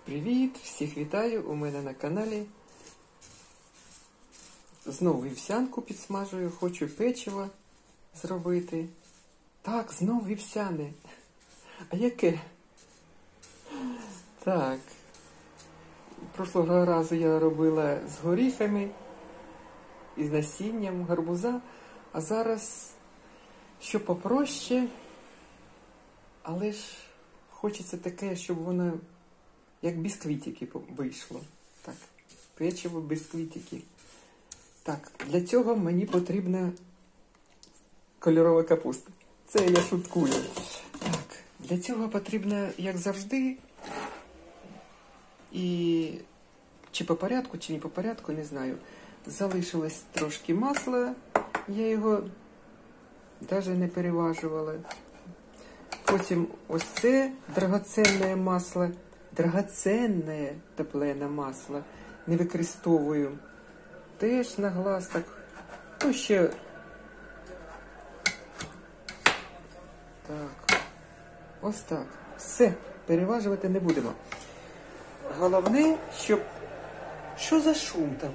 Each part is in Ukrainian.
Привіт! Всіх вітаю у мене на каналі. Знову вівсянку підсмажую, хочу печиво зробити. Так, знову вівсяне. А яке? Так. Прошлого разу я робила з горіхами і з насінням гарбуза, а зараз що попроще, але ж хочеться таке, щоб воно як бісквітики вийшло. Так, печиво, бісквітики. Так, для цього мені потрібна кольорова капуста. Це я шуткую. Так, для цього потрібно, як завжди, і чи по порядку, чи не по порядку, не знаю. Залишилось трошки масла, я його навіть не переважувала. Потім ось це драгоценне масло. Драгоценне топлене масло не використовую. Теж на глаз так. Ну, ще. Так. Ось так. Все. Переважувати не будемо. Головне, щоб... Що за шум там?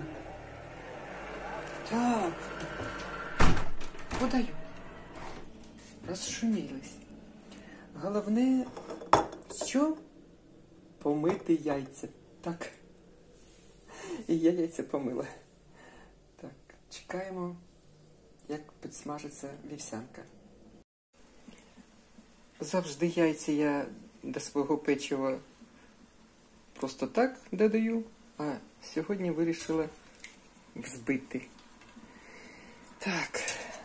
Так. Подаю. Розшумілись. Головне, що? Помити яйця. Так. І я яйця помила. Так, чекаємо, як підсмажиться вівсянка. Завжди яйця я до свого печива просто так додаю, а сьогодні вирішила взбити. Так.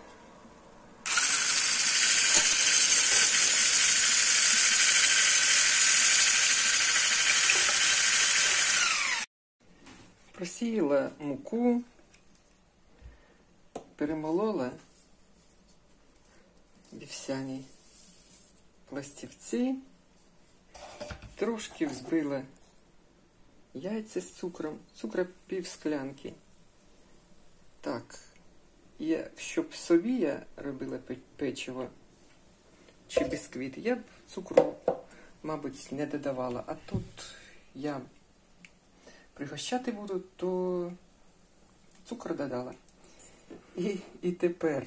Просіяла муку, перемолола вівсяні пластівці, трошки взбила яйця з цукром, цукра пів склянки. Так, щоб собі я робила печиво чи бісквіт, я б цукру, мабуть, не додавала, а тут я пригощати буду, то цукор додала. І тепер,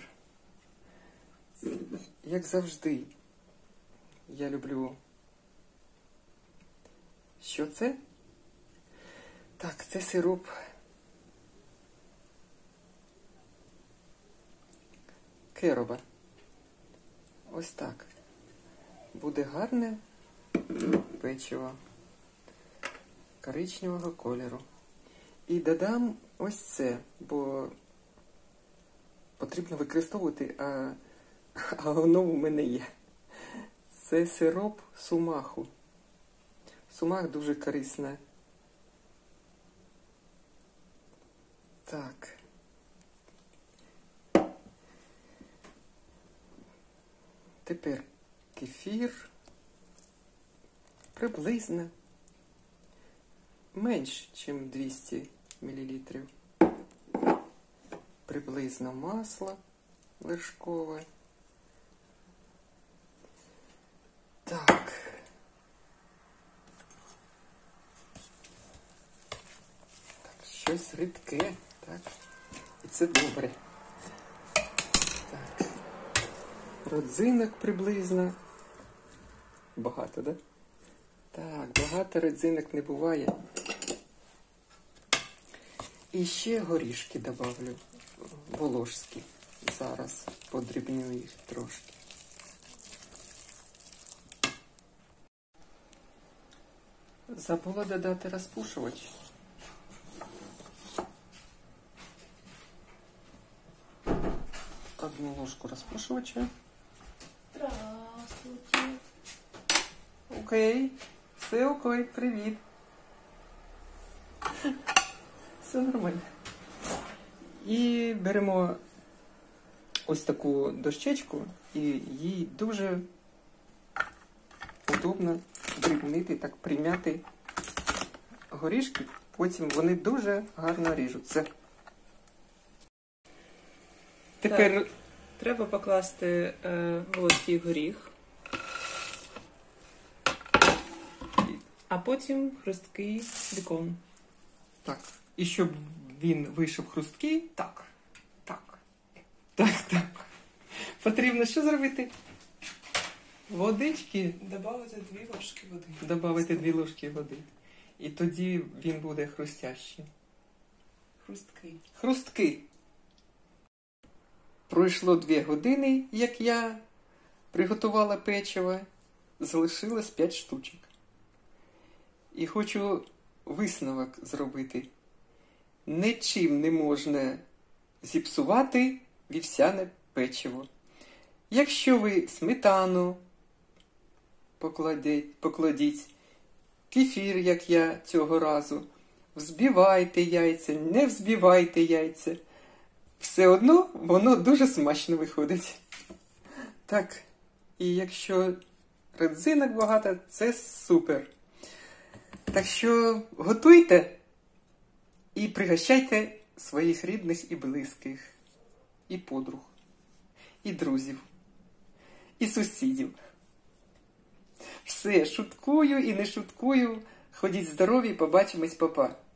як завжди, я люблю... Що це? Так, це сироп кероба. Ось так. Буде гарне печиво коричневого кольору. І додам ось це, бо потрібно використовувати, а воно у мене є. Це сироп сумаху. Сумах дуже корисна. Так. Тепер кефір. Приблизно менш, ніж 200 мл. Приблизно масло вершкове. Так. Щось рідке, так. І це добре. Так. Родзинок приблизно. Багато, да? Так, багато родзинок не буває. І ще горішки добавлю. Волошські. Зараз подрібню їх трошки. Забула додати розпушувач. Одну ложку розпушувача. Здравствуйте. Окей. Все окей. Привіт. Все нормально. І беремо ось таку дощечку, і їй дуже удобно дрібнити, так прим'яти горішки. Потім вони дуже гарно ріжуться. Тепер Так, треба покласти волоський горіх. а потім хрусткий бікон. Так. І щоб він вийшов хрусткий, Так. Так. так. Потрібно що зробити? Водички. Добавити 2 ложки води. Добавити 2 ложки води. І тоді він буде хрустящий. Хрусткий. Хрусткий. Пройшло 2 години, як я приготувала печиво. Залишилось 5 штучок. І хочу висновок зробити. Нічим не можна зіпсувати вівсяне печиво. Якщо ви сметану покладіть, кефір, як я цього разу, взбивайте яйця, не взбивайте яйця, все одно воно дуже смачно виходить. Так, і якщо родзинок багато, це супер. Так що готуйте і пригощайте своїх рідних і близьких, і подруг, і друзів, і сусідів. Все, шуткую і не шуткую. Ходіть здорові, побачимось, па-па.